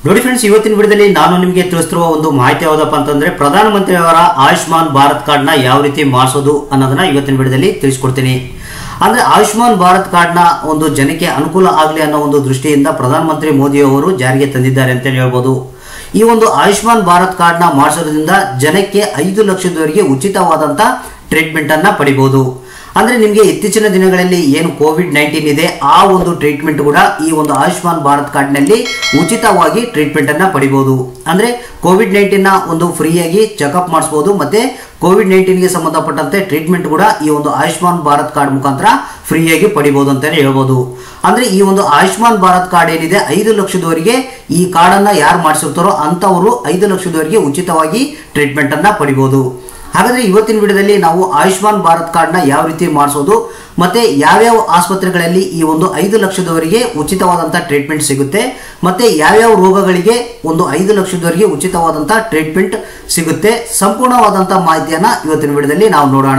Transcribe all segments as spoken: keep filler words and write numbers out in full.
ನೋಡಿ ಫ್ರೆಂಡ್ಸ್, ಇವತ್ತಿನ ವಿಡಿಯೋದಲ್ಲಿ ನಾನು ನಿಮಗೆ ತಿಳಿಸ್ತಿರುವ ಒಂದು ಮಾಹಿತಿ ಯಾವುದಪ್ಪ ಅಂತಂದ್ರೆ ಪ್ರಧಾನಮಂತ್ರಿ ಅವರ ಆಯುಷ್ಮಾನ್ ಭಾರತ್ ಕಾರ್ಡ್ ನ ಯಾವ ರೀತಿ ಮಾಡಿಸೋದು ಅನ್ನೋದನ್ನ ಇವತ್ತಿನ ವಿಡಿಯೋದಲ್ಲಿ ತಿಳಿಸ್ಕೊಡ್ತೀನಿ. ಅಂದ್ರೆ ಆಯುಷ್ಮಾನ್ ಭಾರತ್ ಕಾರ್ಡ್ ನ ಒಂದು ಜನಕ್ಕೆ ಅನುಕೂಲ ಆಗಲಿ ಅನ್ನೋ ಒಂದು ದೃಷ್ಟಿಯಿಂದ ಪ್ರಧಾನಮಂತ್ರಿ ಮೋದಿ ಅವರು ಜಾರಿಗೆ ತಂದಿದ್ದಾರೆ ಅಂತ ಹೇಳ್ಬೋದು. ಈ ಒಂದು ಆಯುಷ್ಮಾನ್ ಭಾರತ್ ಕಾರ್ಡ್ ನ ಮಾಡಿಸೋದ್ರಿಂದ ಜನಕ್ಕೆ ಐದು ಲಕ್ಷದವರೆಗೆ ಉಚಿತವಾದಂತ ಟ್ರೀಟ್ಮೆಂಟ್ ಅನ್ನ ಪಡಿಬಹುದು. ಅಂದ್ರೆ ನಿಮಗೆ ಇತ್ತೀಚಿನ ದಿನಗಳಲ್ಲಿ ಏನು ಕೋವಿಡ್ ನೈನ್ಟೀನ್ ಇದೆ ಆ ಒಂದು ಟ್ರೀಟ್ಮೆಂಟ್ ಕೂಡ ಈ ಒಂದು ಆಯುಷ್ಮಾನ್ ಭಾರತ್ ಕಾರ್ಡ್ ನಲ್ಲಿ ಉಚಿತವಾಗಿ ಟ್ರೀಟ್ಮೆಂಟ್ ಅನ್ನ ಪಡಿಬಹುದು. ಅಂದ್ರೆ ಕೋವಿಡ್ ನೈನ್ಟೀನ್ ನ ಒಂದು ಫ್ರೀಯಾಗಿ ಚೆಕ್ಅಪ್ ಮಾಡಿಸಬಹುದು, ಮತ್ತೆ ಕೋವಿಡ್ ನೈನ್ಟೀನ್ ಗೆ ಸಂಬಂಧಪಟ್ಟಂತೆ ಟ್ರೀಟ್ಮೆಂಟ್ ಕೂಡ ಈ ಒಂದು ಆಯುಷ್ಮಾನ್ ಭಾರತ್ ಕಾರ್ಡ್ ಮುಖಾಂತರ ಫ್ರೀಯಾಗಿ ಪಡಿಬಹುದು ಅಂತಾನೆ ಹೇಳ್ಬೋದು. ಅಂದ್ರೆ ಈ ಒಂದು ಆಯುಷ್ಮಾನ್ ಭಾರತ್ ಕಾರ್ಡ್ ಏನಿದೆ ಐದು ಲಕ್ಷದವರೆಗೆ ಈ ಕಾರ್ಡ್ ಅನ್ನ ಯಾರು ಮಾಡಿಸಿರ್ತಾರೋ ಅಂತವರು ಐದು ಲಕ್ಷದವರೆಗೆ ಉಚಿತವಾಗಿ ಟ್ರೀಟ್ಮೆಂಟ್ ಅನ್ನ ಪಡಿಬಹುದು. ಹಾಗಾದ್ರೆ ಇವತ್ತಿನ ವಿಡಿಯೋದಲ್ಲಿ ನಾವು ಆಯುಷ್ಮಾನ್ ಭಾರತ್ ಕಾರ್ಡ್ ನ ಯಾವ ರೀತಿ ಮಾಡಿಸೋದು, ಮತ್ತೆ ಯಾವ್ಯಾವ ಆಸ್ಪತ್ರೆಗಳಲ್ಲಿ ಈ ಒಂದು ಐದು ಲಕ್ಷದವರೆಗೆ ಉಚಿತವಾದಂತಹ ಟ್ರೀಟ್ಮೆಂಟ್ ಸಿಗುತ್ತೆ, ಮತ್ತೆ ಯಾವ್ಯಾವ ರೋಗಗಳಿಗೆ ಒಂದು ಐದು ಲಕ್ಷದವರೆಗೆ ಉಚಿತವಾದಂತಹ ಟ್ರೀಟ್ಮೆಂಟ್ ಸಿಗುತ್ತೆ, ಸಂಪೂರ್ಣವಾದಂತಹ ಮಾಹಿತಿಯನ್ನ ಇವತ್ತಿನ ವಿಡಿಯೋದಲ್ಲಿ ನಾವು ನೋಡೋಣ.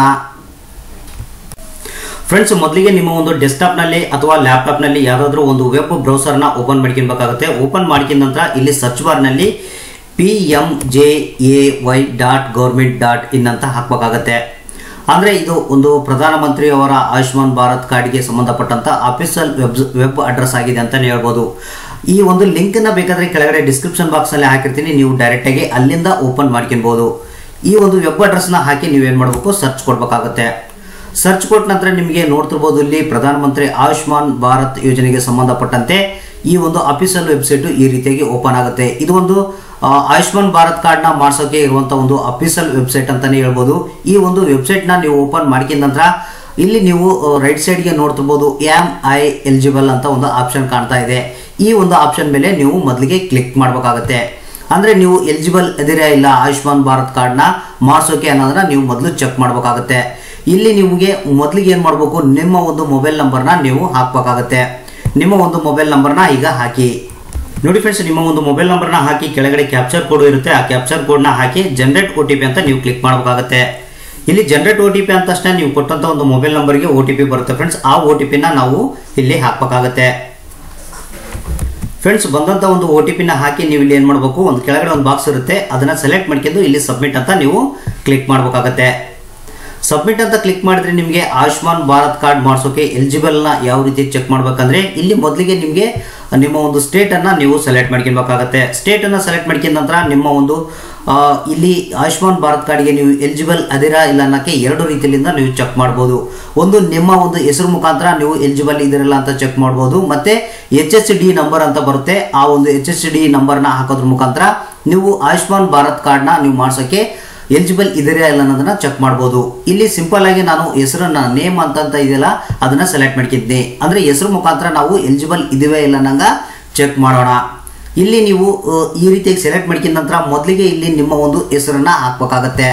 ಫ್ರೆಂಡ್ಸ್, ಮೊದಲಿಗೆ ನಿಮ್ಮ ಒಂದು ಡೆಸ್ಕ್ಟಾಪ್ ನಲ್ಲಿ ಅಥವಾ ಲ್ಯಾಪ್ಟಾಪ್ ನಲ್ಲಿ ಯಾವ್ದಾದ್ರು ಒಂದು ವೆಬ್ ಬ್ರೌಸರ್ ನ ಓಪನ್ ಮಾಡ್ಕೊಬೇಕಾಗುತ್ತೆ. ಓಪನ್ ಮಾಡ್ಕೊಂಡ ನಂತರ ಇಲ್ಲಿ ಸರ್ಚ್ ಬಾರ್ ನಲ್ಲಿ P M J A Y dot government dot in ಅಂತ ಹಾಕಬೇಕಾಗತ್ತೆ. ಅಂದರೆ ಇದು ಒಂದು ಪ್ರಧಾನಮಂತ್ರಿ ಅವರ ಆಯುಷ್ಮಾನ್ ಭಾರತ್ ಕಾರ್ಡ್ಗೆ ಸಂಬಂಧಪಟ್ಟಂತ ಅಫಿಷಿಯಲ್ ವೆಬ್ ವೆಬ್ ಅಡ್ರೆಸ್ ಆಗಿದೆ ಅಂತಲೇ ಹೇಳ್ಬೋದು. ಈ ಒಂದು ಲಿಂಕನ್ನು ಬೇಕಾದರೆ ಕೆಳಗಡೆ ಡಿಸ್ಕ್ರಿಪ್ಷನ್ ಬಾಕ್ಸಲ್ಲಿ ಹಾಕಿರ್ತೀನಿ, ನೀವು ಡೈರೆಕ್ಟಾಗಿ ಅಲ್ಲಿಂದ ಓಪನ್ ಮಾಡ್ಕೊಬೋದು. ಈ ಒಂದು ವೆಬ್ ಅಡ್ರೆಸ್ನ ಹಾಕಿ ನೀವೇನು ಮಾಡಬೇಕು, ಸರ್ಚ್ ಕೊಡಬೇಕಾಗುತ್ತೆ. ಸರ್ಚ್ ಕೊಟ್ಟ ನಂತರ ನಿಮಗೆ ನೋಡ್ತಿರ್ಬೋದು ಇಲ್ಲಿ ಪ್ರಧಾನಮಂತ್ರಿ ಆಯುಷ್ಮಾನ್ ಭಾರತ್ ಯೋಜನೆಗೆ ಸಂಬಂಧಪಟ್ಟಂತೆ ಈ ಒಂದು ಅಫಿಷಿಯಲ್ ವೆಬ್ಸೈಟ್ ಈ ರೀತಿಯಾಗಿ ಓಪನ್ ಆಗುತ್ತೆ. ಇದು ಒಂದು ಆಯುಷ್ಮಾನ್ ಭಾರತ್ ಕಾರ್ಡ್ ನ ಮಾಡಿಸೋಕೆ ಇರುವಂತಹ ಒಂದು ಅಫಿಷಿಯಲ್ ವೆಬ್ಸೈಟ್ ಅಂತಾನೆ ಹೇಳ್ಬೋದು. ಈ ಒಂದು ವೆಬ್ಸೈಟ್ ನ ನೀವು ಓಪನ್ ಮಾಡ್ಕೊಂಡ ನಂತರ ಇಲ್ಲಿ ನೀವು ರೈಟ್ ಸೈಡ್ಗೆ ನೋಡ್ತಿರ್ಬೋದು ಆಮ್ ಐ ಎಲಿಜಿಬಲ್ ಅಂತ ಒಂದು ಆಪ್ಷನ್ ಕಾಣ್ತಾ ಇದೆ. ಈ ಒಂದು ಆಪ್ಷನ್ ಮೇಲೆ ನೀವು ಮೊದಲಿಗೆ ಕ್ಲಿಕ್ ಮಾಡಬೇಕಾಗುತ್ತೆ. ಅಂದ್ರೆ ನೀವು ಎಲಿಜಿಬಲ್ ಇದೀರಾ ಇಲ್ಲ ಆಯುಷ್ಮಾನ್ ಭಾರತ್ ಕಾರ್ಡ್ ನ ಮಾಡಿಸೋಕೆ ಅನ್ನೋದನ್ನ ನೀವು ಮೊದಲು ಚೆಕ್ ಮಾಡಬೇಕಾಗುತ್ತೆ. ಇಲ್ಲಿ ನಿಮಗೆ ಮೊದಲಿಗೆ ಏನ್ ಮಾಡಬೇಕು, ನಿಮ್ಮ ಒಂದು ಮೊಬೈಲ್ ನಂಬರ್ನ ನೀವು ಹಾಕಬೇಕಾಗುತ್ತೆ. ನಿಮ್ಮ ಒಂದು ಮೊಬೈಲ್ ನಂಬರ್ನ ಈಗ ಹಾಕಿ ನೋಡಿ ಫ್ರೆಂಡ್ಸ್, ನಿಮ್ಮ ಒಂದು ಮೊಬೈಲ್ ನಂಬರ್ನ ಹಾಕಿ ಕೆಳಗಡೆ ಕ್ಯಾಪ್ಚರ್ ಕೋಡ್ ಇರುತ್ತೆ, ಆ ಕ್ಯಾಪ್ಚರ್ ಕೋಡ್ನ ಹಾಕಿ ಜನರೇಟ್ ಒ ಟಿ ಪಿ ಅಂತ ನೀವು ಕ್ಲಿಕ್ ಮಾಡಬೇಕಾಗುತ್ತೆ. ಇಲ್ಲಿ ಜನರೇಟ್ ಒ ಟಿ ಪಿ ಅಂತ ತಕ್ಷಣ ನೀವು ಕೊಟ್ಟಂತ ಒಂದು ಮೊಬೈಲ್ ನಂಬರ್ಗೆ ಒ ಟಿ ಪಿ ಬರುತ್ತೆ ಫ್ರೆಂಡ್ಸ್. ಆ ಒ ಟಿ ಪಿನ ನಾವು ಇಲ್ಲಿ ಹಾಕಬೇಕಾಗುತ್ತೆ. ಫ್ರೆಂಡ್ಸ್, ಬಂದಂತ ಒಂದು ಒ ಟಿ ಪಿನ ಹಾಕಿ ನೀವು ಇಲ್ಲಿ ಏನ್ ಮಾಡಬೇಕು, ಒಂದು ಕೆಳಗಡೆ ಒಂದು ಬಾಕ್ಸ್ ಇರುತ್ತೆ, ಅದನ್ನ ಸೆಲೆಕ್ಟ್ ಮಾಡ್ಕೊಂಡು ಇಲ್ಲಿ ಸಬ್ಮಿಟ್ ಅಂತ ನೀವು ಕ್ಲಿಕ್ ಮಾಡಬೇಕಾಗುತ್ತೆ. ಸಬ್ಮಿಟ್ ಅಂತ ಕ್ಲಿಕ್ ಮಾಡಿದ್ರೆ ನಿಮಗೆ ಆಯುಷ್ಮಾನ್ ಭಾರತ್ ಕಾರ್ಡ್ ಮಾಡಿಸೋಕೆ ಎಲಿಜಿಬಲ್ ನ ಯಾವ ರೀತಿ ಚೆಕ್ ಮಾಡ್ಬೇಕಂದ್ರೆ ಇಲ್ಲಿ ಮೊದಲಿಗೆ ನಿಮಗೆ ನಿಮ್ಮ ಒಂದು ಸ್ಟೇಟ್ ಅನ್ನ ನೀವು ಸೆಲೆಕ್ಟ್ ಮಾಡ್ಕೊಬೇಕಾಗುತ್ತೆ. ಸ್ಟೇಟ್ ಅನ್ನ ಸೆಲೆಕ್ಟ್ ಮಾಡ್ಕೊಂಡ ನಂತರ ನಿಮ್ಮ ಒಂದು ಇಲ್ಲಿ ಆಯುಷ್ಮಾನ್ ಭಾರತ್ ಕಾರ್ಡ್ಗೆ ನೀವು ಎಲಿಜಿಬಲ್ ಅದಿರಾ ಇಲ್ಲ ಅನ್ನೋಕ್ಕೆ ಎರಡು ರೀತಿಯಿಂದ ನೀವು ಚೆಕ್ ಮಾಡ್ಬೋದು. ಒಂದು ನಿಮ್ಮ ಒಂದು ಹೆಸರು ಮುಖಾಂತರ ನೀವು ಎಲಿಜಿಬಲ್ ಇದಿರಲ್ಲ ಅಂತ ಚೆಕ್ ಮಾಡ್ಬೋದು, ಮತ್ತೆ ಎಚ್ ಎಸ್ ಡಿ ನಂಬರ್ ಅಂತ ಬರುತ್ತೆ, ಆ ಒಂದು ಎಚ್ ಎಸ್ ಡಿ ನಂಬರ್ನ ಹಾಕೋದ್ರ ಮುಖಾಂತರ ನೀವು ಆಯುಷ್ಮಾನ್ ಭಾರತ್ ಕಾರ್ಡ್ನ ನೀವು ಮಾಡ್ಸೋಕೆ ಎಲಿಜಿಬಲ್ ಇದೆಯಾ ಇಲ್ಲ ಅನ್ನೋದನ್ನ ಚೆಕ್ ಮಾಡ್ಬೋದು. ಇಲ್ಲಿ ಸಿಂಪಲ್ ಆಗಿ ನಾನು ಹೆಸರನ್ನ ನೇಮ್ ಅಂತ ಇದೆಯಲ್ಲ ಅದನ್ನ ಸೆಲೆಕ್ಟ್ ಮಾಡ್ಕಿದ್ದೆ. ಅಂದ್ರೆ ಹೆಸರು ಮುಖಾಂತರ ನಾವು ಎಲಿಜಿಬಲ್ ಇದೀವೇ ಇಲ್ಲ ಅನ್ನಂಗ ಚೆಕ್ ಮಾಡೋಣ. ಇಲ್ಲಿ ನೀವು ಈ ರೀತಿಯಾಗಿ ಸೆಲೆಕ್ಟ್ ಮಾಡ್ಕಿದ ನಂತರ ಮೊದಲಿಗೆ ಇಲ್ಲಿ ನಿಮ್ಮ ಒಂದು ಹೆಸರನ್ನ ಹಾಕಬೇಕಾಗತ್ತೆ.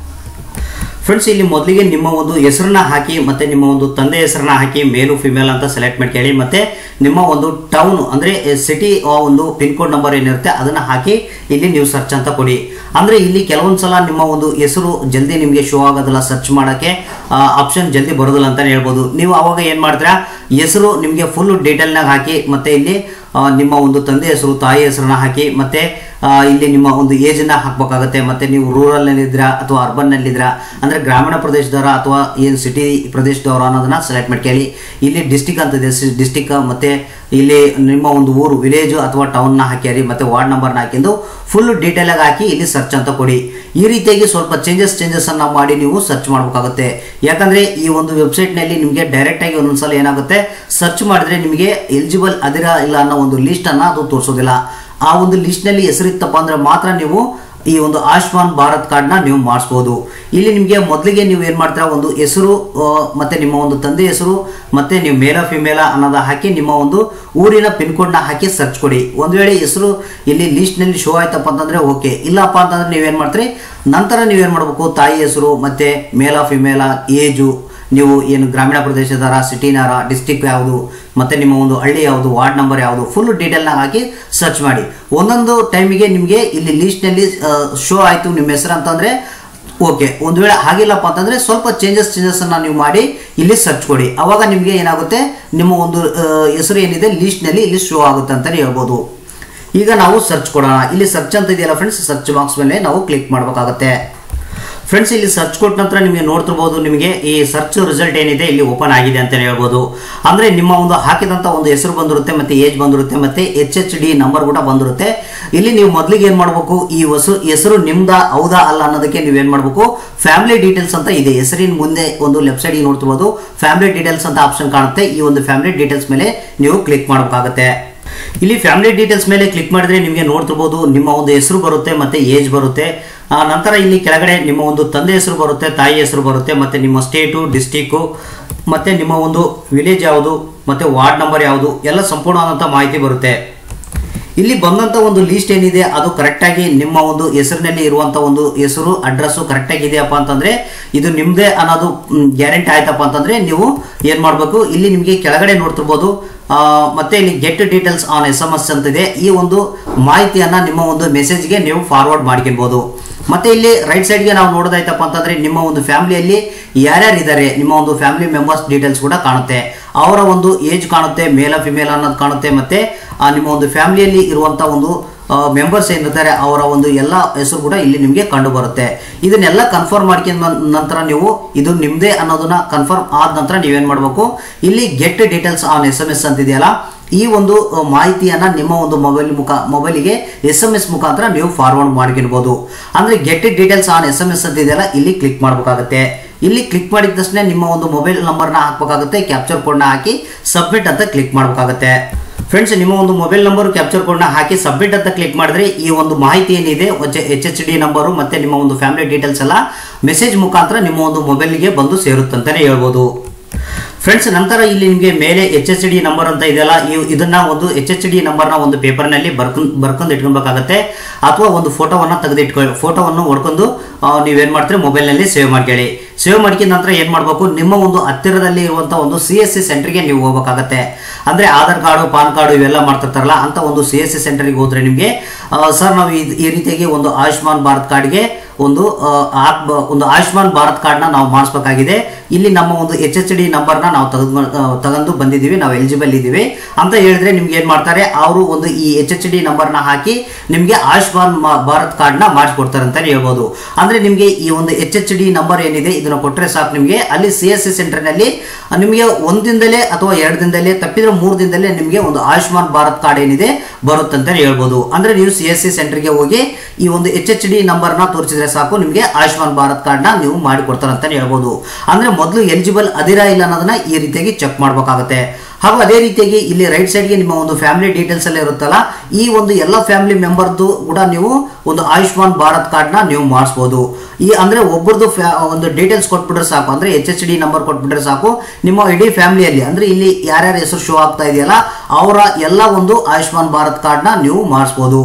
ಫ್ರೆಂಡ್ಸ್, ಇಲ್ಲಿ ಮೊದಲಿಗೆ ನಿಮ್ಮ ಒಂದು ಹೆಸರನ್ನ ಹಾಕಿ ಮತ್ತೆ ನಿಮ್ಮ ಒಂದು ತಂದೆ ಹೆಸರನ್ನ ಹಾಕಿ ಮೇಲು ಫಿಮೇಲ್ ಅಂತ ಸೆಲೆಕ್ಟ್ ಮಾಡ್ಕೊಳ್ಳಿ. ಮತ್ತೆ ನಿಮ್ಮ ಒಂದು ಟೌನ್ ಅಂದ್ರೆ ಸಿಟಿ ಒಂದು ಪಿನ್ ಕೋಡ್ ನಂಬರ್ ಏನಿರುತ್ತೆ ಅದನ್ನ ಹಾಕಿ ಇಲ್ಲಿ ನೀವು ಸರ್ಚ್ ಅಂತ ಕೊಡಿ. ಅಂದ್ರೆ ಇಲ್ಲಿ ಕೆಲವೊಂದ್ಸಲ ನಿಮ್ಮ ಒಂದು ಹೆಸರು ಜಲ್ದಿ ನಿಮಗೆ ಶೋ ಆಗೋದಿಲ್ಲ, ಸರ್ಚ್ ಮಾಡೋಕ್ಕೆ ಆಪ್ಷನ್ ಜಲ್ದಿ ಬರೋದಿಲ್ಲ ಅಂತಾನೆ ಹೇಳ್ಬೋದು. ನೀವು ಅವಾಗ ಏನ್ ಮಾಡ್ತೀರಾ, ಹೆಸರು ನಿಮಗೆ ಫುಲ್ ಡೀಟೇಲ್ನಾಗ ಹಾಕಿ ಮತ್ತೆ ಇಲ್ಲಿ ನಿಮ್ಮ ಒಂದು ತಂದೆ ಹೆಸರು ತಾಯಿ ಹೆಸರನ್ನ ಹಾಕಿ ಮತ್ತೆ ಇಲ್ಲಿ ನಿಮ್ಮ ಒಂದು ಏಜ್ ನ ಹಾಕಬೇಕಾಗುತ್ತೆ. ಮತ್ತೆ ನೀವು ರೂರಲ್ ನಲ್ಲಿದ್ದೀರಾ ಅಥವಾ ಅರ್ಬನ್ ನಲ್ಲಿದ್ದೀರಾ ಅಂದ್ರೆ ಗ್ರಾಮೀಣ ಪ್ರದೇಶದವರ ಅಥವಾ ಏನು ಸಿಟಿ ಪ್ರದೇಶದವರ ಅನ್ನೋದನ್ನ ಸೆಲೆಕ್ಟ್ ಮಾಡ್ಕೊಳ್ಳಿ. ಇಲ್ಲಿ ಡಿಸ್ಟಿಕ್ ಅಂತ ಇದೆ, ಡಿಸ್ಟಿಕ್ ಮತ್ತೆ ಇಲ್ಲಿ ನಿಮ್ಮ ಒಂದು ಊರು ವಿಲೇಜ್ ಅಥವಾ ಟೌನ್ ನ ಹಾಕಿ ಮತ್ತೆ ವಾರ್ಡ್ ನಂಬರ್ ನ ಹಾಕಿದ್ದು ಫುಲ್ ಡೀಟೇಲ್ ಆಗಿ ಹಾಕಿ ಇಲ್ಲಿ ಸರ್ಚ್ ಅಂತ ಕೊಡಿ. ಈ ರೀತಿಯಾಗಿ ಸ್ವಲ್ಪ ಚೇಂಜಸ್ ಚೇಂಜಸ್ ಅನ್ನ ಮಾಡಿ ನೀವು ಸರ್ಚ್ ಮಾಡಬೇಕಾಗುತ್ತೆ. ಯಾಕಂದ್ರೆ ಈ ಒಂದು ವೆಬ್ಸೈಟ್ ನಲ್ಲಿ ನಿಮಗೆ ಡೈರೆಕ್ಟ್ ಆಗಿ ಒಂದೊಂದ್ಸಲ ಏನಾಗುತ್ತೆ, ಸರ್ಚ್ ಮಾಡಿದ್ರೆ ನಿಮಗೆ ಎಲಿಜಿಬಲ್ ಅದಿರಾ ಇಲ್ಲ ಅನ್ನೋ ಒಂದು ಲಿಸ್ಟ್ ಅನ್ನ ಅದು ತೋರಿಸೋದಿಲ್ಲ. ಆ ಒಂದು ಲಿಸ್ಟ್ ನಲ್ಲಿ ಹೆಸರಿತ್ತಪ್ಪ ಅಂದ್ರೆ ಮಾತ್ರ ನೀವು ಈ ಒಂದು ಆಯುಷ್ಮಾನ್ ಭಾರತ್ ಕಾರ್ಡ್ ನ ನೀವು ಮಾಡಿಸಬಹುದು. ಇಲ್ಲಿ ನಿಮಗೆ ಮೊದಲಿಗೆ ನೀವು ಏನ್ ಮಾಡ್ತೀರಾ, ಒಂದು ಹೆಸರು ಮತ್ತೆ ನಿಮ್ಮ ಒಂದು ತಂದೆ ಹೆಸರು ಮತ್ತೆ ನೀವು ಮೇಲ ಫಿಮೇಲ ಅನ್ನೋದ ಹಾಕಿ ನಿಮ್ಮ ಒಂದು ಊರಿನ ಪಿನ್ ಕೋಡ್ ನ ಹಾಕಿ ಸರ್ಚ್ ಕೊಡಿ. ಒಂದ್ ವೇಳೆ ಹೆಸರು ಇಲ್ಲಿ ಲಿಸ್ಟ್ ನಲ್ಲಿ ಶೋ ಆಯ್ತಪ್ಪ ಅಂತಂದ್ರೆ ಓಕೆ, ಇಲ್ಲಪ್ಪ ಅಂತಂದ್ರೆ ನೀವೇನ್ ಮಾಡ್ತೀರಿ, ನಂತರ ನೀವೇನ್ ಮಾಡ್ಬೇಕು, ತಾಯಿ ಹೆಸರು ಮತ್ತೆ ಮೇಲ ಫಿಮೇಲ ಏಜು, ನೀವು ಏನು ಗ್ರಾಮೀಣ ಪ್ರದೇಶದಾರ ಸಿಟಿನಾರ ಡಿಸ್ಟಿಕ್ ಯಾವುದು ಮತ್ತೆ ನಿಮ್ಮ ಒಂದು ಹಳ್ಳಿ ಯಾವುದು ವಾರ್ಡ್ ನಂಬರ್ ಯಾವುದು ಫುಲ್ ಡೀಟೇಲ್ನ ಹಾಕಿ ಸರ್ಚ್ ಮಾಡಿ. ಒಂದೊಂದು ಟೈಮಿಗೆ ನಿಮಗೆ ಇಲ್ಲಿ ಲಿಸ್ಟ್ನಲ್ಲಿ ಶೋ ಆಯಿತು ನಿಮ್ಮ ಹೆಸರು ಅಂತಂದರೆ ಓಕೆ, ಒಂದು ವೇಳೆ ಆಗಿಲ್ಲಪ್ಪ ಅಂತಂದರೆ ಸ್ವಲ್ಪ ಚೇಂಜಸ್ ಚೇಂಜಸನ್ನು ನೀವು ಮಾಡಿ ಇಲ್ಲಿ ಸರ್ಚ್ ಕೊಡಿ. ಆವಾಗ ನಿಮಗೆ ಏನಾಗುತ್ತೆ, ನಿಮ್ಮ ಒಂದು ಹೆಸರು ಏನಿದೆ ಲಿಸ್ಟ್ನಲ್ಲಿ ಇಲ್ಲಿ ಶೋ ಆಗುತ್ತೆ ಅಂತಲೇ ಹೇಳ್ಬೋದು. ಈಗ ನಾವು ಸರ್ಚ್ ಕೊಡೋಣ. ಇಲ್ಲಿ ಸರ್ಚ್ ಅಂತ ಇದೆಯಲ್ಲ ಫ್ರೆಂಡ್ಸ್, ಸರ್ಚ್ ಬಾಕ್ಸ್ ಮೇಲೆ ನಾವು ಕ್ಲಿಕ್ ಮಾಡಬೇಕಾಗುತ್ತೆ. ಫ್ರೆಂಡ್ಸ್ ಇಲ್ಲಿ ಸರ್ಚ್ ಕೊಟ್ಟ ನಂತರ ನಿಮಗೆ ನೋಡ್ತಿರ್ಬೋದು, ನಿಮಗೆ ಈ ಸರ್ಚ್ ರಿಸಲ್ಟ್ ಏನಿದೆ ಇಲ್ಲಿ ಓಪನ್ ಆಗಿದೆ ಅಂತ ಹೇಳ್ಬೋದು. ಅಂದರೆ ನಿಮ್ಮ ಒಂದು ಹಾಕಿದಂಥ ಒಂದು ಹೆಸರು ಬಂದಿರುತ್ತೆ, ಮತ್ತು ಏಜ್ ಬಂದಿರುತ್ತೆ, ಮತ್ತು ಎಚ್ ಎಚ್ ಡಿ ನಂಬರ್ ಕೂಡ ಬಂದಿರುತ್ತೆ. ಇಲ್ಲಿ ನೀವು ಮೊದಲಿಗೆ ಏನು ಮಾಡಬೇಕು, ಈ ಹೊಸ ಹೆಸರು ನಿಮ್ದಾ ಹೌದಾ ಅಲ್ಲ ಅನ್ನೋದಕ್ಕೆ ನೀವೇನು ಮಾಡಬೇಕು, ಫ್ಯಾಮಿಲಿ ಡೀಟೇಲ್ಸ್ ಅಂತ ಇದೆ. ಹೆಸರಿನ ಮುಂದೆ ಒಂದು ಲೆಫ್ಟ್ ಸೈಡ್ಗೆ ನೋಡ್ತಿರ್ಬೋದು ಫ್ಯಾಮಿಲಿ ಡೀಟೇಲ್ಸ್ ಅಂತ ಆಪ್ಷನ್ ಕಾಣುತ್ತೆ. ಈ ಒಂದು ಫ್ಯಾಮಿಲಿ ಡೀಟೇಲ್ಸ್ ಮೇಲೆ ನೀವು ಕ್ಲಿಕ್ ಮಾಡಬೇಕಾಗುತ್ತೆ. ಇಲ್ಲಿ ಫ್ಯಾಮಿಲಿ ಡೀಟೇಲ್ಸ್ ಮೇಲೆ ಕ್ಲಿಕ್ ಮಾಡಿದ್ರೆ ನಿಮಗೆ ನೋಡ್ತಿರ್ಬೋದು ನಿಮ್ಮ ಒಂದು ಹೆಸರು ಬರುತ್ತೆ, ಮತ್ತು ಏಜ್ ಬರುತ್ತೆ. ನಂತರ ಇಲ್ಲಿ ಕೆಳಗಡೆ ನಿಮ್ಮ ಒಂದು ತಂದೆ ಹೆಸರು ಬರುತ್ತೆ, ತಾಯಿ ಹೆಸರು ಬರುತ್ತೆ, ಮತ್ತು ನಿಮ್ಮ ಸ್ಟೇಟು, ಡಿಸ್ಟಿಕ್ಕು, ಮತ್ತು ನಿಮ್ಮ ಒಂದು ವಿಲೇಜ್ ಯಾವುದು, ಮತ್ತು ವಾರ್ಡ್ ನಂಬರ್ ಯಾವುದು ಎಲ್ಲ ಸಂಪೂರ್ಣವಾದಂಥ ಮಾಹಿತಿ ಬರುತ್ತೆ. ಇಲ್ಲಿ ಬಂದಂಥ ಒಂದು ಲೀಸ್ಟ್ ಏನಿದೆ ಅದು ಕರೆಕ್ಟಾಗಿ ನಿಮ್ಮ ಒಂದು ಹೆಸರಿನಲ್ಲಿ ಇರುವಂಥ ಒಂದು ಹೆಸರು ಅಡ್ರೆಸ್ಸು ಕರೆಕ್ಟಾಗಿ ಇದೆಯಪ್ಪ ಅಂತಂದರೆ ಇದು ನಿಮ್ಮದೇ ಅನ್ನೋದು ಗ್ಯಾರಂಟಿ ಆಯ್ತಪ್ಪ ಅಂತಂದರೆ ನೀವು ಏನು ಮಾಡಬೇಕು, ಇಲ್ಲಿ ನಿಮಗೆ ಕೆಳಗಡೆ ನೋಡ್ತಿರ್ಬೋದು ಮತ್ತೆ ಇಲ್ಲಿ get details on S M S ಅಂತಿದೆ. ಈ ಒಂದು ಮಾಹಿತಿಯನ್ನು ನಿಮ್ಮ ಒಂದು ಮೆಸೇಜ್ಗೆ ನೀವು ಫಾರ್ವರ್ಡ್ ಮಾಡ್ಕೊಳ್ಬೋದು. ಮತ್ತೆ ಇಲ್ಲಿ ರೈಟ್ ಸೈಡ್ಗೆ ನಾವು ನೋಡೋದಾಯ್ತಪ್ಪ ಅಂತಂದರೆ ನಿಮ್ಮ ಒಂದು ಫ್ಯಾಮಿಲಿಯಲ್ಲಿ ಯಾರ್ಯಾರು ಇದ್ದಾರೆ, ನಿಮ್ಮ ಒಂದು ಫ್ಯಾಮಿಲಿ ಮೆಂಬರ್ಸ್ ಡೀಟೇಲ್ಸ್ ಕೂಡ ಕಾಣುತ್ತೆ. ಅವರ ಒಂದು ಏಜ್ ಕಾಣುತ್ತೆ, ಮೇಲ ಫಿಮೇಲ್ ಅನ್ನೋದು ಕಾಣುತ್ತೆ, ಮತ್ತು ನಿಮ್ಮ ಒಂದು ಫ್ಯಾಮಿಲಿಯಲ್ಲಿ ಇರುವಂಥ ಒಂದು ಮೆಂಬರ್ಸ್ ಏನಿರ್ತಾರೆ ಅವರ ಒಂದು ಎಲ್ಲ ಹೆಸರು ಕೂಡ ಇಲ್ಲಿ ನಿಮಗೆ ಕಂಡು ಬರುತ್ತೆ. ಇದನ್ನೆಲ್ಲ ಕನ್ಫರ್ಮ್ ಮಾಡ್ಕೊಂಡ ನಂತರ ನೀವು ಇದು ನಿಮ್ಮದೇ ಅನ್ನೋದನ್ನ ಕನ್ಫರ್ಮ್ ಆದ ನಂತರ ನೀವೇನು ಮಾಡಬೇಕು, ಇಲ್ಲಿ get details on S M S ಅಂತಿದೆಯಲ್ಲ ಈ ಒಂದು ಮಾಹಿತಿಯನ್ನು ನಿಮ್ಮ ಒಂದು ಮೊಬೈಲ್ ಮುಖ ಮೊಬೈಲಿಗೆ ಎಸ್ ಎಮ್ ಎಸ್ ಮುಖಾಂತರ ನೀವು ಫಾರ್ವರ್ಡ್ ಮಾಡ್ಕೊಳ್ಬೋದು. ಅಂದರೆ get details on S M S ಅಂತಿದೆಯಲ್ಲ ಇಲ್ಲಿ ಕ್ಲಿಕ್ ಮಾಡಬೇಕಾಗುತ್ತೆ. ಇಲ್ಲಿ ಕ್ಲಿಕ್ ಮಾಡಿದ ತಕ್ಷಣ ನಿಮ್ಮ ಒಂದು ಮೊಬೈಲ್ ನಂಬರ್ನ ಹಾಕಬೇಕಾಗುತ್ತೆ, ಕ್ಯಾಪ್ಚರ್ ಕೋಡ್ನ ಹಾಕಿ ಸಬ್ಮಿಟ್ ಅಂತ ಕ್ಲಿಕ್ ಮಾಡಬೇಕಾಗುತ್ತೆ. ಫ್ರೆಂಡ್ಸ್ ನಿಮ್ಮ ಒಂದು ಮೊಬೈಲ್ ನಂಬರ್ ಕ್ಯಾಪ್ಚರ್ ಕೋಡ್ನ ಹಾಕಿ ಸಬ್ಮಿಟ್ ಅಂತ ಕ್ಲಿಕ್ ಮಾಡಿದ್ರೆ ಈ ಒಂದು ಮಾಹಿತಿ ಏನಿದೆ ಎಚ್ ಎಚ್ ಡಿ ನಂಬರು ಮತ್ತು ನಿಮ್ಮ ಒಂದು ಫ್ಯಾಮಿಲಿ ಡೀಟೇಲ್ಸ್ ಎಲ್ಲ ಮೆಸೇಜ್ ಮುಖಾಂತರ ನಿಮ್ಮ ಒಂದು ಮೊಬೈಲ್ಗೆ ಬಂದು ಸೇರುತ್ತಂತಲೇ ಹೇಳ್ಬೋದು. ಫ್ರೆಂಡ್ಸ್ ನಂತರ ಇಲ್ಲಿ ನಿಮಗೆ ಮೇಲೆ ಎಚ್ ಎಚ್ ಡಿ ನಂಬರ್ ಅಂತ ಇದೆಯಲ್ಲ ಇದನ್ನ ಒಂದು ಎಚ್ ಎಚ್ ಡಿ ನಂಬರ್ನ ಒಂದು ಪೇಪರ್ನಲ್ಲಿ ಬರ್ಕೊಂಡು ಬರ್ಕೊಂಡು ಇಟ್ಕೊಬೇಕಾಗತ್ತೆ, ಅಥವಾ ಒಂದು ಫೋಟೋವನ್ನು ತೆಗೆದು ಇಟ್ಕೊಳ್ಳಿ. ಫೋಟೋವನ್ನು ಹೊಡ್ಕೊಂಡು ನೀವೇನು ಮಾಡ್ತೀರಿ ಮೊಬೈಲ್ನಲ್ಲಿ ಸೇವ್ ಮಾಡ್ಕೊಳ್ಳಿ. ಸೇವ್ ಮಾಡ್ಕೊಂಡ ನಂತರ ಏನು ಮಾಡಬೇಕು, ನಿಮ್ಮ ಒಂದು ಹತ್ತಿರದಲ್ಲಿ ಇರುವಂಥ ಒಂದು ಸಿ ಎಸ್ ಸಿ ಸೆಂಟರ್ಗೆ ನೀವು ಹೋಗಬೇಕಾಗತ್ತೆ. ಅಂದರೆ ಆಧಾರ್ ಕಾರ್ಡು, ಪಾನ್ ಕಾರ್ಡು ಇವೆಲ್ಲ ಮಾಡ್ತಿರ್ತಾರಲ್ಲ ಅಂತ ಒಂದು ಸಿ ಎಸ್ ಸಿ ಸೆಂಟರ್ಗೆ ಹೋದರೆ ನಿಮಗೆ ಸರ್ ನಾವು ಈ ರೀತಿಯಾಗಿ ಒಂದು ಆಯುಷ್ಮಾನ್ ಭಾರತ್ ಕಾರ್ಡ್ಗೆ ಒಂದು ಒಂದು ಆಯುಷ್ಮಾನ್ ಭಾರತ್ ಕಾರ್ಡ್ನ ನಾವು ಮಾಡಿಸ್ಬೇಕಾಗಿದೆ, ಇಲ್ಲಿ ನಮ್ಮ ಒಂದು ಎಚ್ ಎಚ್ ಡಿ ನಂಬರ್ನ ನಾವು ತೆಗೆದು ತಗೊಂಡು ಬಂದಿದ್ದೀವಿ, ನಾವು ಎಲಿಜಿಬಲ್ ಇದ್ದೀವಿ ಅಂತ ಹೇಳಿದ್ರೆ ನಿಮ್ಗೆ ಏನು ಮಾಡ್ತಾರೆ, ಅವರು ಒಂದು ಈ ಎಚ್ ಎಚ್ ಡಿ ನಂಬರ್ನ ಹಾಕಿ ನಿಮಗೆ ಆಯುಷ್ಮಾನ್ ಭಾರತ್ ಕಾರ್ಡ್ನ ಮಾಡಿಸ್ಕೊಡ್ತಾರೆ ಅಂತಲೇ ಹೇಳ್ಬೋದು. ಅಂದರೆ ನಿಮಗೆ ಈ ಒಂದು ಎಚ್ ಎಚ್ ಡಿ ನಂಬರ್ ಏನಿದೆ ಇದನ್ನು ಕೊಟ್ಟರೆ ಸಾಕು, ನಿಮಗೆ ಅಲ್ಲಿ ಸಿ ಎಸ್ ಸಿ ಸೆಂಟರ್ನಲ್ಲಿ ನಿಮಗೆ ಒಂದು ದಿನದಲ್ಲೇ ಅಥವಾ ಎರಡು ದಿನದಲ್ಲೇ ತಪ್ಪಿದ್ರೆ ಮೂರು ದಿನದಲ್ಲೇ ನಿಮಗೆ ಒಂದು ಆಯುಷ್ಮಾನ್ ಭಾರತ್ ಕಾರ್ಡ್ ಏನಿದೆ ಬರುತ್ತಂತಲೇ ಹೇಳ್ಬೋದು. ಅಂದರೆ ನೀವು ಸಿ ಎಸ್ ಸಿ ಸೆಂಟರ್ಗೆ ಹೋಗಿ ಈ ಒಂದು ಎಚ್ ಎಚ್ ಡಿ ನಂಬರ್ನ ತೋರಿಸಿದ್ರೆ ಸಾಕು, ನಿಮಗೆ ಆಯುಷ್ಮಾನ್ ಭಾರತ್ ಕಾರ್ಡ್ನ ನೀವು ಮಾಡಿಕೊಡ್ತಾರೆ ಅಂತಲೇ ಹೇಳ್ಬೋದು. ಅಂದರೆ ಮೊದಲು ಎಲಿಜಿಬಲ್ ಅದಿರಾ ಇಲ್ಲ ಅನ್ನೋದನ್ನ ಈ ರೀತಿಯಾಗಿ ಚೆಕ್ ಮಾಡಬೇಕಾಗುತ್ತೆ. ಹಾಗೂ ಅದೇ ರೀತಿಯಾಗಿ ಇಲ್ಲಿ ರೈಟ್ ಸೈಡ್ಗೆ ನಿಮ್ಮ ಒಂದು ಫ್ಯಾಮಿಲಿ ಡೀಟೇಲ್ಸ್ ಎಲ್ಲ ಇರುತ್ತಲ್ಲ ಈ ಒಂದು ಎಲ್ಲ ಫ್ಯಾಮಿಲಿ ಮೆಂಬರ್ದು ಕೂಡ ನೀವು ಒಂದು ಆಯುಷ್ಮಾನ್ ಭಾರತ್ ಕಾರ್ಡ್ನ ನೀವು ಮಾಡಿಸ್ಬೋದು. ಈ ಅಂದರೆ ಒಬ್ಬರದು ಫ್ಯಾ ಒಂದು ಡೀಟೇಲ್ಸ್ ಕೊಟ್ಬಿಟ್ರೆ ಸಾಕು, ಅಂದರೆ ಎಚ್ ಎಚ್ ಡಿ ನಂಬರ್ ಕೊಟ್ಬಿಟ್ರೆ ಸಾಕು, ನಿಮ್ಮ ಇಡೀ ಫ್ಯಾಮಿಲಿಯಲ್ಲಿ ಅಂದರೆ ಇಲ್ಲಿ ಯಾರ್ಯಾರ ಹೆಸರು ಶೋ ಆಗ್ತಾ ಇದೆಯಲ್ಲ ಅವರ ಎಲ್ಲ ಒಂದು ಆಯುಷ್ಮಾನ್ ಭಾರತ್ ಕಾರ್ಡ್ನ ನೀವು ಮಾಡಿಸ್ಬೋದು.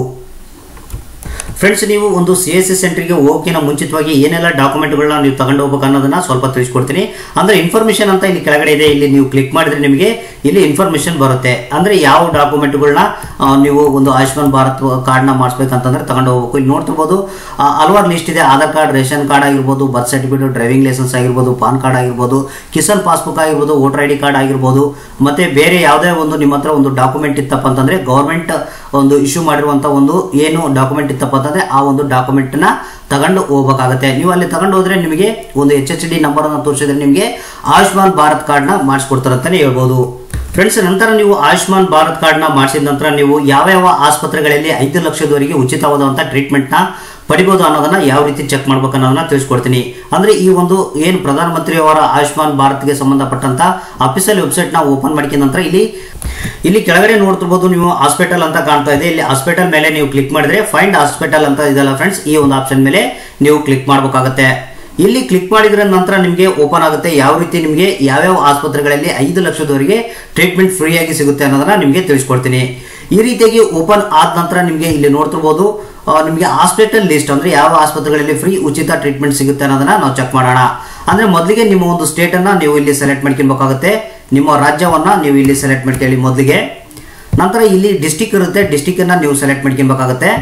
ಫ್ರೆಂಡ್ಸ್ ನೀವು ಒಂದು ಸಿ ಎಸ್ ಸಿ ಸೆಂಟರ್ಗೆ ಹೋಗೋಕ್ಕಿಂತ ಮುಂಚಿತವಾಗಿ ಏನೆಲ್ಲ ಡಾಕ್ಯುಮೆಂಟ್ಗಳನ್ನ ನೀವು ತಗೊಂಡು ಹೋಗ್ಬೇಕು ಅನ್ನೋದನ್ನ ಸ್ವಲ್ಪ ತಿಳಿಸ್ಕೊಡ್ತೀನಿ. ಅಂದರೆ ಇನ್ಫಾರ್ಮೇಷನ್ ಅಂತ ಇಲ್ಲಿ ಕೆಳಗಡೆ ಇದೆ, ಇಲ್ಲಿ ನೀವು ಕ್ಲಿಕ್ ಮಾಡಿದ್ರೆ ನಿಮಗೆ ಇಲ್ಲಿ ಇನ್ಫಾರ್ಮೇಷನ್ ಬರುತ್ತೆ. ಅಂದರೆ ಯಾವ ಡಾಕ್ಯುಮೆಂಟ್ಗಳನ್ನ ನೀವು ಒಂದು ಆಯುಷ್ಮಾನ್ ಭಾರತ್ ಕಾರ್ಡ್ನ ಮಾಡಿಸ್ಬೇಕಂತಂದ್ರೆ ತಗೊಂಡು ಹೋಗ್ಬೇಕು. ಇಲ್ಲಿ ನೋಡ್ತಿರ್ಬೋದು ಹಲವಾರು ಲಿಸ್ಟ್ ಇದೆ, ಆಧಾರ್ ಕಾರ್ಡ್, ರೇಷನ್ ಕಾರ್ಡ್ ಆಗಿರ್ಬೋದು, ಬರ್ತ್ ಸರ್ಟಿಫಿಕೇಟ್, ಡ್ರೈವಿಂಗ್ ಲೈಸೆನ್ಸ್ ಆಗಿರ್ಬೋದು, ಪಾನ್ ಕಾರ್ಡ್ ಆಗಿರ್ಬೋದು, ಕಿಸಾನ್ ಪಾಸ್ಬುಕ್ ಆಗಿರ್ಬೋದು, ವೋಟರ್ ಐ ಡಿ ಕಾರ್ಡ್ ಆಗಿರ್ಬೋದು, ಮತ್ತು ಬೇರೆ ಯಾವುದೇ ಒಂದು ನಿಮ್ಮ ಹತ್ರ ಒಂದು ಡಾಕ್ಯುಮೆಂಟ್ ಇತ್ತಪ್ಪ ಅಂತಂದರೆ ಗೌರ್ಮೆಂಟ್ ಒಂದು ಇಶ್ಯೂ ಮಾಡಿರುವಂಥ ಒಂದು ಏನು ಡಾಕ್ಯುಮೆಂಟ್ ಇತ್ತಪ್ಪ ಅಂತಂದರೆ ಆ ಒಂದು ಡಾಕ್ಯುಮೆಂಟ್ನ ತಗೊಂಡು ಹೋಗ್ಬೇಕಾಗುತ್ತೆ. ನೀವು ಅಲ್ಲಿ ತಗೊಂಡು ಹೋದರೆ ನಿಮಗೆ ಒಂದು ಎಚ್ ಎಚ್ ಡಿ ನಂಬರನ್ನು ತೋರಿಸಿದ್ರೆ ನಿಮಗೆ ಆಯುಷ್ಮಾನ್ ಭಾರತ್ ಕಾರ್ಡ್ನ ಮಾಡಿಸ್ಕೊಡ್ತಾರೆ ಅಂತಲೇ ಹೇಳ್ಬೋದು. ಫ್ರೆಂಡ್ಸ್ ನಂತರ ನೀವು ಆಯುಷ್ಮಾನ್ ಭಾರತ್ ಕಾರ್ಡ್ನ ಮಾಡಿಸಿದ ನಂತರ ನೀವು ಯಾವ ಯಾವ ಆಸ್ಪತ್ರೆಗಳಲ್ಲಿ ಐದು ಲಕ್ಷದವರೆಗೆ ಉಚಿತವಾದಂಥ ಟ್ರೀಟ್ಮೆಂಟ್ನ ಪಡಿಬೋದು ಅನ್ನೋದನ್ನ ಯಾವ ರೀತಿ ಚೆಕ್ ಮಾಡ್ಬೇಕು ಅನ್ನೋದನ್ನ ತಿಳಿಸ್ಕೊಡ್ತೀನಿ. ಅಂದರೆ ಈ ಒಂದು ಏನು ಪ್ರಧಾನಮಂತ್ರಿ ಅವರ ಆಯುಷ್ಮಾನ್ ಭಾರತ್ಗೆ ಸಂಬಂಧಪಟ್ಟಂತ ಅಫಿಷಿಯಲ್ ವೆಬ್ಸೈಟ್ನ ಓಪನ್ ಮಾಡಿದ ನಂತರ ಇಲ್ಲಿ ಇಲ್ಲಿ ಕೆಳಗಡೆ ನೋಡ್ತಿರ್ಬೋದು ನೀವು ಹಾಸ್ಪಿಟಲ್ ಅಂತ ಕಾಣ್ತಾ ಇದೆ. ಇಲ್ಲಿ ಹಾಸ್ಪಿಟಲ್ ಮೇಲೆ ನೀವು ಕ್ಲಿಕ್ ಮಾಡಿದ್ರೆ ಫೈಂಡ್ ಹಾಸ್ಪಿಟಲ್ ಅಂತ ಇದೆಲ್ಲ ಫ್ರೆಂಡ್ಸ್, ಈ ಒಂದು ಆಪ್ಷನ್ ಮೇಲೆ ನೀವು ಕ್ಲಿಕ್ ಮಾಡಬೇಕಾಗುತ್ತೆ. ಇಲ್ಲಿ ಕ್ಲಿಕ್ ಮಾಡಿದ್ರ ನಂತರ ನಿಮಗೆ ಓಪನ್ ಆಗುತ್ತೆ ಯಾವ ರೀತಿ ನಿಮಗೆ ಯಾವ್ಯಾವ ಆಸ್ಪತ್ರೆಗಳಲ್ಲಿ ಐದು ಲಕ್ಷದವರೆಗೆ ಟ್ರೀಟ್ಮೆಂಟ್ ಫ್ರೀಯಾಗಿ ಸಿಗುತ್ತೆ ಅನ್ನೋದನ್ನ ನಿಮಗೆ ತಿಳಿಸ್ಕೊಡ್ತೀನಿ. ಈ ರೀತಿಯಾಗಿ ಓಪನ್ ಆದ ನಂತರ ನಿಮಗೆ ಇಲ್ಲಿ ನೋಡ್ತಿರ್ಬೋದು ನಿಮಗೆ ಹಾಸ್ಪಿಟಲ್ ಲಿಸ್ಟ್ ಅಂದರೆ ಯಾವ ಆಸ್ಪತ್ರೆಗಳಲ್ಲಿ ಫ್ರೀ ಉಚಿತ ಟ್ರೀಟ್ಮೆಂಟ್ ಸಿಗುತ್ತೆ ಅನ್ನೋದನ್ನ ನಾವು ಚೆಕ್ ಮಾಡೋಣ. ಅಂದರೆ ಮೊದಲಿಗೆ ನಿಮ್ಮ ಒಂದು ಸ್ಟೇಟನ್ನು ನೀವು ಇಲ್ಲಿ ಸೆಲೆಕ್ಟ್ ಮಾಡ್ಕೊಬೇಕಾಗುತ್ತೆ, ನಿಮ್ಮ ರಾಜ್ಯವನ್ನು ನೀವು ಇಲ್ಲಿ ಸೆಲೆಕ್ಟ್ ಮಾಡ್ಕೊಳ್ಳಿ ಮೊದಲಿಗೆ. ನಂತರ ಇಲ್ಲಿ ಡಿಸ್ಟಿಕ್ ಇರುತ್ತೆ, ಡಿಸ್ಟಿಕ್ಕನ್ನು ನೀವು ಸೆಲೆಕ್ಟ್ ಮಾಡ್ಕೊಬೇಕಾಗುತ್ತೆ.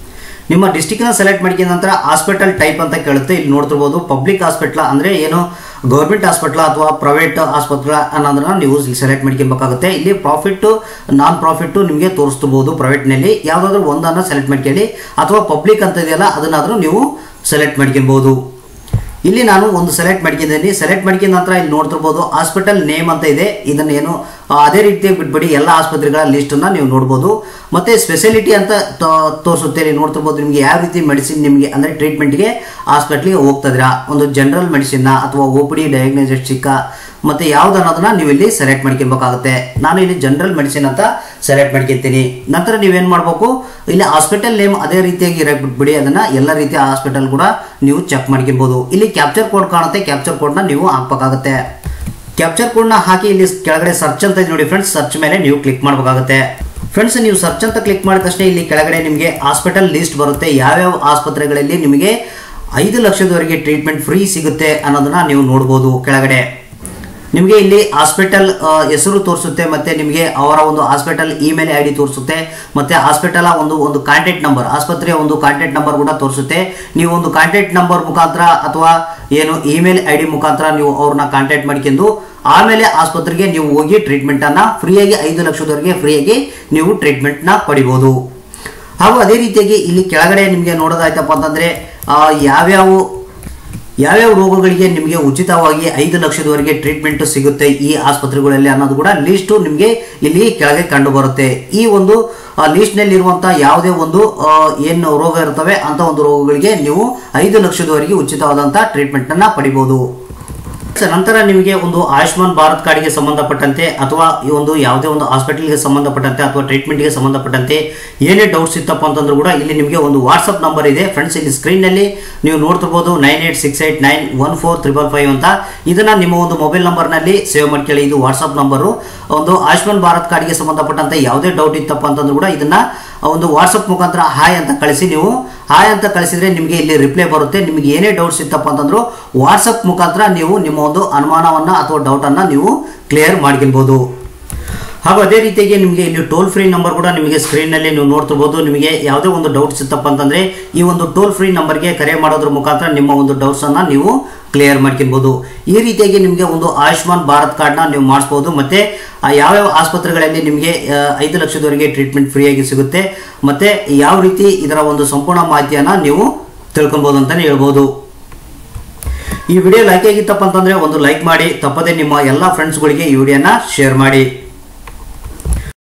ನಿಮ್ಮ ಡಿಸ್ಟಿಕ್ನ ಸೆಲೆಕ್ಟ್ ಮಾಡಿದ ನಂತರ ಹಾಸ್ಪಿಟಲ್ ಟೈಪ್ ಅಂತ ಕೇಳುತ್ತೆ. ಇಲ್ಲಿ ನೋಡ್ತಿರ್ಬೋದು ಪಬ್ಲಿಕ್ ಹಾಸ್ಪಿಟಲ್ ಅಂದರೆ ಏನು ಗೌರ್ಮೆಂಟ್ ಹಾಸ್ಪಿಟಲ್ ಅಥವಾ ಪ್ರೈವೇಟ್ ಆಸ್ಪತ್ರೆ ಅನ್ನೋದನ್ನ ನೀವು ಸೆಲೆಕ್ಟ್ ಮಾಡ್ಕೊಬೇಕಾಗುತ್ತೆ. ಇಲ್ಲಿ ಪ್ರಾಫಿಟ್ ನಾನ್ ಪ್ರಾಫಿಟ್ ನಿಮಗೆ ತೋರಿಸಬಹುದು. ಪ್ರೈವೇಟ್ನಲ್ಲಿ ಯಾವುದಾದ್ರೂ ಒಂದನ್ನು ಸೆಲೆಕ್ಟ್ ಮಾಡ್ಕೊಳ್ಳಿ, ಅಥವಾ ಪಬ್ಲಿಕ್ ಅಂತ ಇದೆಯಲ್ಲ ಅದನ್ನಾದರೂ ನೀವು ಸೆಲೆಕ್ಟ್ ಮಾಡ್ಕೊಬಹುದು. ಇಲ್ಲಿ ನಾನು ಒಂದು ಸೆಲೆಕ್ಟ್ ಮಾಡ್ಕೊಂಡಿದ್ದೀನಿ. ಸೆಲೆಕ್ಟ್ ಮಾಡ್ಕೊಂಡ ನಂತರ ಇಲ್ಲಿ ನೋಡ್ತಿರ್ಬೋದು ಹಾಸ್ಪಿಟಲ್ ನೇಮ್ ಅಂತ ಇದೆ. ಇದನ್ನ ಏನು ಅದೇ ರೀತಿ ಬಿಟ್ಬಿಡಿ ಎಲ್ಲ ಆಸ್ಪತ್ರೆಗಳ ಲಿಸ್ಟನ್ನು ನೀವು ನೋಡ್ಬೋದು. ಮತ್ತು ಸ್ಪೆಷಾಲಿಟಿ ಅಂತ ತೋರಿಸುತ್ತೆ. ಇಲ್ಲಿ ನೋಡ್ತಿರ್ಬೋದು ನಿಮಗೆ ಯಾವ ರೀತಿ ಮೆಡಿಸಿನ್ ನಿಮಗೆ ಅಂದರೆ ಟ್ರೀಟ್ಮೆಂಟ್ಗೆ ಹಾಸ್ಪಿಟ್ಲಿಗೆ ಹೋಗ್ತಿದ್ದೀರಾ, ಒಂದು ಜನರಲ್ ಮೆಡಿಸಿನ್ನ ಅಥವಾ ಒ ಪಿ ಡಿ ಡಯಾಗ್ನೋಸ್ಟಿಕ್ ಮತ್ತು ಯಾವ್ದು ಅನ್ನೋದನ್ನ ನೀವು ಇಲ್ಲಿ ಸೆಲೆಕ್ಟ್ ಮಾಡ್ಕೊಬೇಕಾಗುತ್ತೆ. ನಾನು ಇಲ್ಲಿ ಜನರಲ್ ಮೆಡಿಸಿನ್ ಅಂತ ಸೆಲೆಕ್ಟ್ ಮಾಡ್ಕೊತೀನಿ. ನಂತರ ನೀವೇನು ಮಾಡಬೇಕು, ಇಲ್ಲಿ ಹಾಸ್ಪಿಟಲ್ ನೇಮ್ ಅದೇ ರೀತಿಯಾಗಿ ಇರಕ್ಕೆ ಬಿಟ್ಬಿಡಿ, ಅದನ್ನು ಎಲ್ಲ ರೀತಿಯ ಹಾಸ್ಪಿಟಲ್ ಕೂಡ ನೀವು ಚೆಕ್ ಮಾಡ್ಕೊಬೋದು. ಇಲ್ಲಿ ಕ್ಯಾಪ್ಚರ್ ಕೋಡ್ ಕಾಣುತ್ತೆ, ಕ್ಯಾಪ್ಚರ್ ಕೋಡ್ನ ನೀವು ಹಾಕಬೇಕಾಗುತ್ತೆ. ಕ್ಯಾಪ್ಚರ್ ಕೋಡ್ನ ಹಾಕಿ ಇಲ್ಲಿ ಕೆಳಗಡೆ ಸರ್ಚ್ ಅಂತ ಇದೆ ನೋಡಿ ಫ್ರೆಂಡ್ಸ್, ಸರ್ಚ್ ಮೇಲೆ ನೀವು ಕ್ಲಿಕ್ ಮಾಡಬೇಕಾಗುತ್ತೆ. ಫ್ರೆಂಡ್ಸ್ ನೀವು ಸರ್ಚ್ ಅಂತ ಕ್ಲಿಕ್ ಮಾಡಿದ ತಕ್ಷಣ ಇಲ್ಲಿ ಕೆಳಗಡೆ ನಿಮಗೆ ಹಾಸ್ಪಿಟಲ್ ಲಿಸ್ಟ್ ಬರುತ್ತೆ. ಯಾವ್ಯಾವ ಆಸ್ಪತ್ರೆಗಳಲ್ಲಿ ನಿಮಗೆ ಐದು ಲಕ್ಷದವರೆಗೆ ಟ್ರೀಟ್ಮೆಂಟ್ ಫ್ರೀ ಸಿಗುತ್ತೆ ಅನ್ನೋದನ್ನ ನೀವು ನೋಡ್ಬೋದು. ಕೆಳಗಡೆ ನಿಮಗೆ ಇಲ್ಲಿ ಹಾಸ್ಪಿಟಲ್ ಹೆಸರು ತೋರಿಸುತ್ತೆ, ಮತ್ತೆ ನಿಮಗೆ ಅವರ ಒಂದು ಹಾಸ್ಪಿಟಲ್ ಇಮೇಲ್ ಐ ಡಿ ತೋರಿಸುತ್ತೆ, ಮತ್ತೆ ಹಾಸ್ಪಿಟಲ್ ಒಂದು ಒಂದು ಕಾಂಟ್ಯಾಕ್ಟ್ ನಂಬರ್, ಆಸ್ಪತ್ರೆಯ ಒಂದು ಕಾಂಟ್ಯಾಕ್ಟ್ ನಂಬರ್ ಕೂಡ ತೋರಿಸುತ್ತೆ. ನೀವು ಒಂದು ಕಾಂಟ್ಯಾಕ್ಟ್ ನಂಬರ್ ಮುಖಾಂತರ ಅಥವಾ ಏನು ಇಮೇಲ್ ಐ ಡಿ ಮುಖಾಂತರ ನೀವು ಅವ್ರನ್ನ ಕಾಂಟ್ಯಾಕ್ಟ್ ಮಾಡ್ಕೊಂಡು ಆಮೇಲೆ ಆಸ್ಪತ್ರೆಗೆ ನೀವು ಹೋಗಿ ಟ್ರೀಟ್ಮೆಂಟ್ ಅನ್ನ ಫ್ರೀಯಾಗಿ ಐದು ಲಕ್ಷದವರೆಗೆ ಫ್ರೀಯಾಗಿ ನೀವು ಟ್ರೀಟ್ಮೆಂಟ್ ನ ಪಡಿಬಹುದು. ಹಾಗೂ ಅದೇ ರೀತಿಯಾಗಿ ಇಲ್ಲಿ ಕೆಳಗಡೆ ನಿಮಗೆ ನೋಡೋದಾಯ್ತಪ್ಪ ಅಂತಂದ್ರೆ ಯಾವ್ಯಾವ ಯಾವ್ಯಾವ ರೋಗಗಳಿಗೆ ನಿಮಗೆ ಉಚಿತವಾಗಿ ಐದು ಲಕ್ಷದವರೆಗೆ ಟ್ರೀಟ್ಮೆಂಟ್ ಸಿಗುತ್ತೆ ಈ ಆಸ್ಪತ್ರೆಗಳಲ್ಲಿ ಅನ್ನೋದು ಕೂಡ ಲಿಸ್ಟು ನಿಮಗೆ ಇಲ್ಲಿ ಕೆಳಗೆ ಕಂಡು ಬರುತ್ತೆ. ಈ ಒಂದು ಲಿಸ್ಟ್ ನಲ್ಲಿ ಇರುವಂತಹ ಯಾವುದೇ ಒಂದು ಏನು ರೋಗ ಇರ್ತವೆ ಅಂತ ಒಂದು ರೋಗಗಳಿಗೆ ನೀವು ಐದು ಲಕ್ಷದವರೆಗೆ ಉಚಿತವಾದಂತಹ ಟ್ರೀಟ್ಮೆಂಟ್ ಅನ್ನ ಪಡಿಬಹುದು. ನಂತರ ನಿಮಗೆ ಒಂದು ಆಯುಷ್ಮಾನ್ ಭಾರತ್ ಕಾರ್ಡ್ಗೆ ಸಂಬಂಧಪಟ್ಟಂತೆ ಅಥವಾ ಈ ಒಂದು ಯಾವುದೇ ಒಂದು ಹಾಸ್ಪಿಟಲ್ಗೆ ಸಂಬಂಧಪಟ್ಟಂತೆ ಅಥವಾ ಟ್ರೀಟ್ಮೆಂಟ್ಗೆ ಸಂಬಂಧಪಟ್ಟಂತೆ ಏನೇ ಡೌಟ್ಸ್ ಇತ್ತಪ್ಪ ಅಂತಂದ್ರೂ ಕೂಡ ಇಲ್ಲಿ ನಿಮಗೆ ಒಂದು ವಾಟ್ಸಪ್ ನಂಬರ್ ಇದೆ ಫ್ರೆಂಡ್ಸ್. ಇಲ್ಲಿ ಸ್ಕ್ರೀನ್ ನಲ್ಲಿ ನೀವು ನೋಡ್ತಿರ್ಬೋದು nine eight six eight nine one four triple five ಅಂತ. ಇದನ್ನ ನಿಮ್ಮ ಒಂದು ಮೊಬೈಲ್ ನಂಬರ್ ನಲ್ಲಿ ಸೇವ್ ಮಾಡ್ಕೊಳ್ಳಿ. ಇದು ವಾಟ್ಸಪ್ ನಂಬರು. ಒಂದು ಆಯುಷ್ಮಾನ್ ಭಾರತ್ ಕಾರ್ಡ್ಗೆ ಸಂಬಂಧಪಟ್ಟಂತೆ ಯಾವುದೇ ಡೌಟ್ ಇತ್ತಪ್ಪ ಅಂತಂದ್ರೂ ಕೂಡ ಇದನ್ನ ಒಂದು ವಾಟ್ಸಪ್ ಮುಖಾಂತರ ಹಾಯ್ ಅಂತ ಕಳಿಸಿ. ನೀವು ಹಾಯ್ ಅಂತ ಕಳಿಸಿದ್ರೆ ನಿಮಗೆ ಇಲ್ಲಿ ರಿಪ್ಲೈ ಬರುತ್ತೆ. ನಿಮಗೆ ಏನೇ ಡೌಟ್ಸ್ ಇತ್ತಪ್ಪ ಅಂತಂದ್ರು ವಾಟ್ಸಪ್ ಮುಖಾಂತರ ನೀವು ನಿಮ್ಮ ಒಂದು ಅನುಮಾನವನ್ನ ಅಥವಾ ಡೌಟ್ ಅನ್ನ ನೀವು ಕ್ಲಿಯರ್ ಮಾಡ್ಕೊಬಹುದು. ಹಾಗೂ ಅದೇ ರೀತಿಯಾಗಿ ನಿಮಗೆ ಇಲ್ಲಿ ಟೋಲ್ ಫ್ರೀ ನಂಬರ್ ಕೂಡ ನಿಮಗೆ ಸ್ಕ್ರೀನ್ ನಲ್ಲಿ ನೀವು ನೋಡ್ತಿರ್ಬೋದು. ನಿಮಗೆ ಯಾವುದೇ ಒಂದು ಡೌಟ್ಸ್ ಇತ್ತಪ್ಪ ಅಂತಂದ್ರೆ ಈ ಒಂದು ಟೋಲ್ ಫ್ರೀ ನಂಬರ್ಗೆ ಕರೆ ಮಾಡೋದ್ರ ಮುಖಾಂತರ ನಿಮ್ಮ ಒಂದು ಡೌಟ್ಸ್ ಅನ್ನ ನೀವು ಕ್ಲಿಯರ್ ಮಾಡ್ಕೊಬಹುದು. ಈ ರೀತಿಯಾಗಿ ನಿಮಗೆ ಒಂದು ಆಯುಷ್ಮಾನ್ ಭಾರತ್ ಕಾರ್ಡ್ನ ನೀವು ಮಾಡಿಸ್ಬೋದು. ಮತ್ತೆ ಯಾವ್ಯಾವ ಆಸ್ಪತ್ರೆಗಳಲ್ಲಿ ನಿಮಗೆ ಐದು ಲಕ್ಷದವರೆಗೆ ಟ್ರೀಟ್ಮೆಂಟ್ ಫ್ರೀಯಾಗಿ ಸಿಗುತ್ತೆ, ಮತ್ತೆ ಯಾವ ರೀತಿ ಇದರ ಒಂದು ಸಂಪೂರ್ಣ ಮಾಹಿತಿಯನ್ನ ನೀವು ತಿಳ್ಕೊಬಹುದು ಅಂತಾನೆ ಹೇಳ್ಬೋದು. ಈ ವಿಡಿಯೋ ಲೈಕ್ ಆಗಿತ್ತಪ್ಪ ಅಂತಂದ್ರೆ ಒಂದು ಲೈಕ್ ಮಾಡಿ, ತಪ್ಪದೆ ನಿಮ್ಮ ಎಲ್ಲ ಫ್ರೆಂಡ್ಸ್ಗಳಿಗೆ ಈ ವಿಡಿಯೋನ ಶೇರ್ ಮಾಡಿ.